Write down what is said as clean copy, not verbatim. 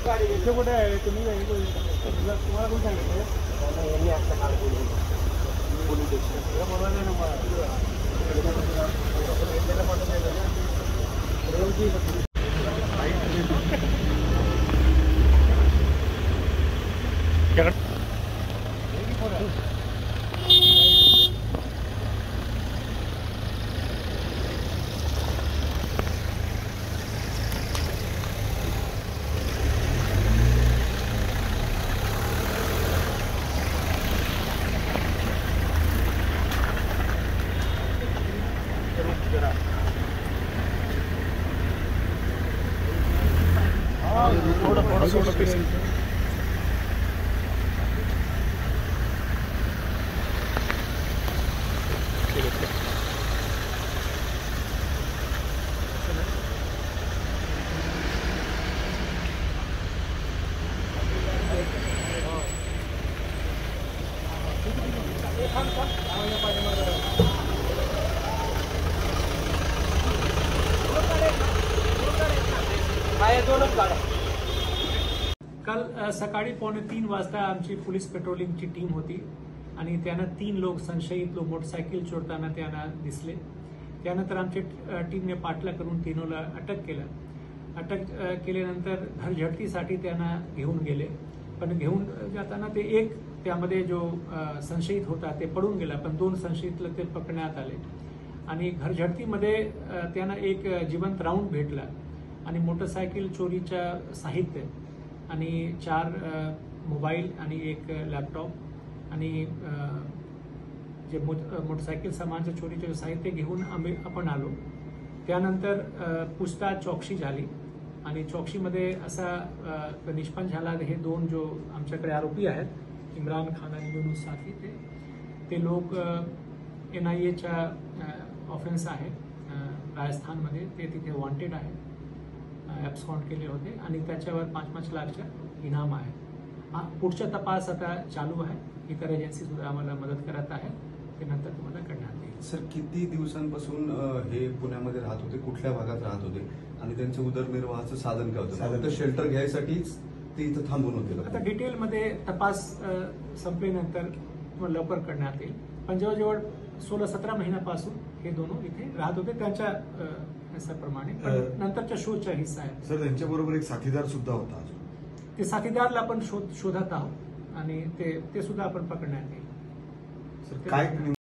कुठे आहे तुम्ही तुम्हाला कोण सांगितलं काल सकाळी 2:45 वाजता आमची पोलीस पेट्रोलिंगची टीम होती आणि त्यांना 3 लोक संशयित लोक मोटरसायकल चोरताना त्यांना दिसले. त्यानंतर आमच्या टीमने पाठलाग करून तीनोला अटक केलं. अटक केल्यानंतर घरझडतीसाठी त्यांना घेऊन गेले, पण घेऊन जाताना ते एक त्यामध्ये जो संशयित होता ते पडून गेला, पण 2 संशयित ते पकडण्यात आले आणि घरझडतीमध्ये त्यांना एक जिवंत राऊंड भेटला आणि मोटरसायकल चोरीच्या साहित्य आणि 4 मोबाईल आणि एक लॅपटॉप आणि जे मोटरसायकल सामानच्या चोरीचे साहित्य घेऊन आपण आलो. त्यानंतर पूछताछ चौकशी झाली आणि चौकशीमध्ये असा निष्पन्न झाला हे 2 जो आमच्याकडे आरोपी आहेत इम्रान खान आणि युनुस साथी ते लोक NIAच्या ऑफेन्स आहे राजस्थानमध्ये, ते तिथे वॉन्टेड आहे, ॲब्स्कॉन्ड केले होते आणि त्याच्यावर 5-5 लाखच्या इनाम आहे. पुढचा तपास आता चालू आहे. इतर एजन्सी सुद्धा आम्हाला मदत करत आहे, ते नंतर तुम्हाला करण्यात येईल. सर, किती दिवसांपासून हे पुण्यामध्ये राहत होते, कुठल्या भागात राहत होते आणि त्यांचं उदरनिर्वाहाचं साधन काय होतं? फक्त शेल्टर घ्यायसाठीच ते इथं थांबून होते? आता डिटेलमध्ये तपास संपल्यानंतर लवकर करण्यात येईल, पण जवळजवळ 16-17 महिन्यापासून हे दोन इथे राहत होते त्यांच्या प्रमाणे, नंतरच्या शोधचा हिस्सा आहे. सर, त्यांच्याबरोबर एक साथीदार सुद्धा होता. ते साथीदारला आपण शोधत आहोत आणि ते सुद्धा आपण पकडण्यात येईल. काय